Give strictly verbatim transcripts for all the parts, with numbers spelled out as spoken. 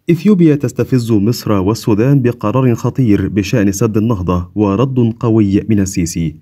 إثيوبيا تستفز مصر والسودان بقرار خطير بشأن سد النهضة ورد قوي من السيسي.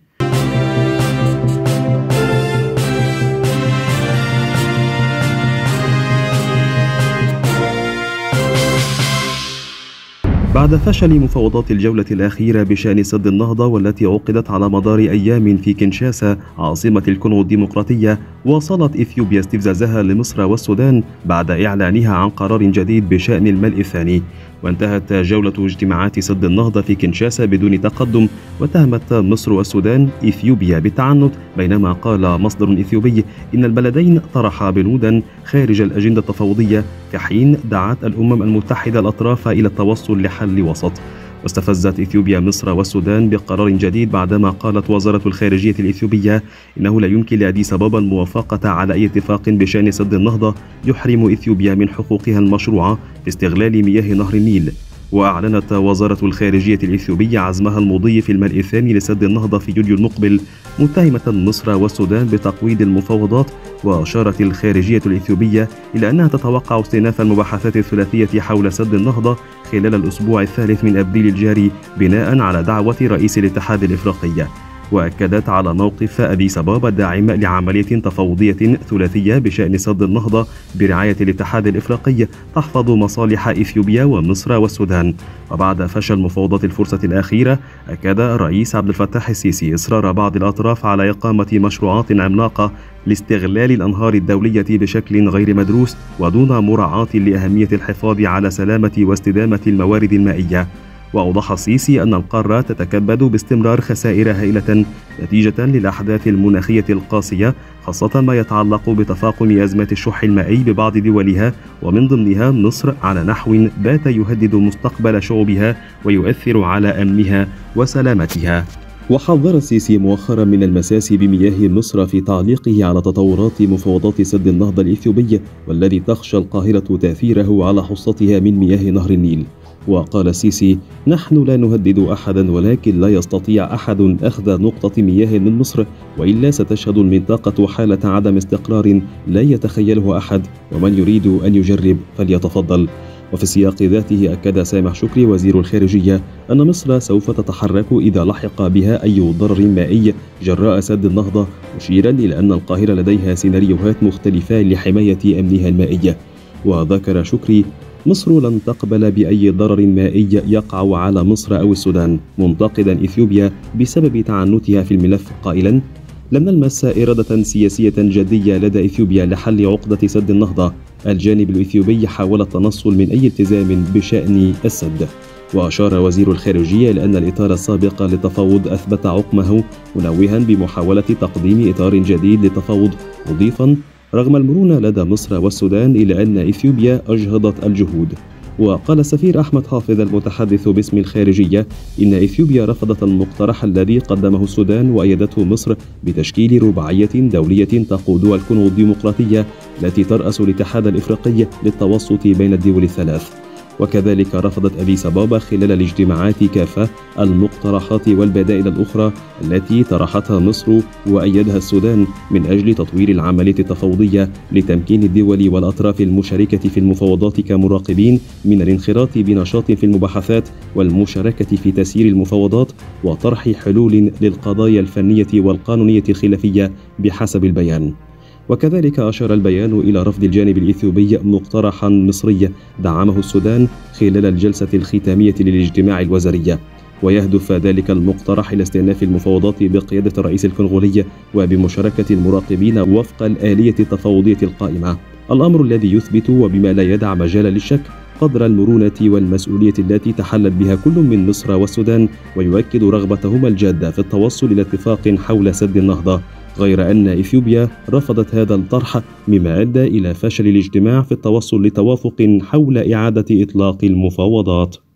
بعد فشل مفاوضات الجولة الأخيرة بشأن سد النهضة والتي عقدت على مدار أيام في كينشاسا عاصمة الكونغو الديمقراطية، واصلت إثيوبيا استفزازها لمصر والسودان بعد إعلانها عن قرار جديد بشأن الملء الثاني. وانتهت جولة اجتماعات سد النهضة في كينشاسا بدون تقدم، واتهمت مصر والسودان إثيوبيا بالتعنت، بينما قال مصدر إثيوبي إن البلدين طرحا بنودا خارج الأجندة التفاوضية، في حين دعت الأمم المتحدة الأطراف إلى التوصل لحل وسط. واستفزت إثيوبيا مصر والسودان بقرار جديد بعدما قالت وزارة الخارجية الإثيوبية إنه لا يمكن لأديس أبابا الموافقة على أي اتفاق بشأن سد النهضة يحرم إثيوبيا من حقوقها المشروعة في استغلال مياه نهر النيل. وأعلنت وزارة الخارجية الإثيوبية عزمها المضي في الملء الثاني لسد النهضة في يوليو المقبل، متهمة مصر والسودان بتقويض المفاوضات. وأشارت الخارجية الإثيوبية إلى أنها تتوقع استئناف المباحثات الثلاثية حول سد النهضة خلال الأسبوع الثالث من أبريل الجاري، بناء على دعوة رئيس الاتحاد الإفريقي. وأكدت على موقف أديس أبابا الداعم لعملية تفاوضية ثلاثية بشأن سد النهضة برعاية الاتحاد الإفريقي تحفظ مصالح إثيوبيا ومصر والسودان. وبعد فشل مفاوضات الفرصة الأخيرة، أكد الرئيس عبد الفتاح السيسي إصرار بعض الأطراف على إقامة مشروعات عملاقة لاستغلال الأنهار الدولية بشكل غير مدروس ودون مراعاة لأهمية الحفاظ على سلامة واستدامة الموارد المائية. وأوضح السيسي أن القارة تتكبد باستمرار خسائر هائلة نتيجة للأحداث المناخية القاسية، خاصة ما يتعلق بتفاقم أزمات الشح المائي ببعض دولها ومن ضمنها مصر، على نحو بات يهدد مستقبل شعوبها ويؤثر على أمنها وسلامتها. وحذر السيسي مؤخرا من المساس بمياه مصر في تعليقه على تطورات مفاوضات سد النهضة الإثيوبي، والذي تخشى القاهرة تأثيره على حصتها من مياه نهر النيل. وقال السيسي: نحن لا نهدد أحدا، ولكن لا يستطيع أحد أخذ نقطة مياه من مصر، وإلا ستشهد المنطقة حالة عدم استقرار لا يتخيله أحد، ومن يريد أن يجرب فليتفضل. وفي السياق ذاته أكد سامح شكري وزير الخارجية أن مصر سوف تتحرك إذا لحق بها أي ضرر مائي جراء سد النهضة، مشيرا إلى أن القاهرة لديها سيناريوهات مختلفة لحماية أمنها المائي. وذكر شكري: مصر لن تقبل بأي ضرر مائي يقع على مصر أو السودان، منتقدا إثيوبيا بسبب تعنتها في الملف، قائلا: لم نلمس إرادة سياسية جدية لدى إثيوبيا لحل عقدة سد النهضة. الجانب الإثيوبي حاول التنصل من أي التزام بشأن السد. وأشار وزير الخارجية لأن الإطار السابق للتفاوض أثبت عقمه، منوها بمحاولة تقديم إطار جديد للتفاوض، مضيفا: رغم المرونة لدى مصر والسودان إلا أن إثيوبيا أجهضت الجهود. وقال السفير أحمد حافظ المتحدث باسم الخارجية إن إثيوبيا رفضت المقترح الذي قدمه السودان وأيدته مصر بتشكيل رباعية دولية تقودها الكونغو الديمقراطية التي ترأس الاتحاد الإفريقي للتوسط بين الدول الثلاث. وكذلك رفضت أديس أبابا خلال الاجتماعات كافة المقترحات والبدائل الأخرى التي طرحتها مصر وأيدها السودان من أجل تطوير العملية التفاوضية لتمكين الدول والأطراف المشاركة في المفاوضات كمراقبين من الانخراط بنشاط في المباحثات والمشاركة في تسيير المفاوضات وطرح حلول للقضايا الفنية والقانونية الخلافية بحسب البيان. وكذلك أشار البيان إلى رفض الجانب الإثيوبي مقترحا مصري دعمه السودان خلال الجلسة الختامية للاجتماع الوزاري، ويهدف ذلك المقترح إلى استئناف المفاوضات بقيادة الرئيس الكونغولي وبمشاركة المراقبين وفق الآلية التفاوضية القائمة، الأمر الذي يثبت وبما لا يدع مجال للشك قدر المرونة والمسؤولية التي تحلت بها كل من مصر والسودان، ويؤكد رغبتهما الجادة في التوصل إلى اتفاق حول سد النهضة، غير أن إثيوبيا رفضت هذا الطرح، مما أدى إلى فشل الاجتماع في التوصل لتوافق حول إعادة إطلاق المفاوضات.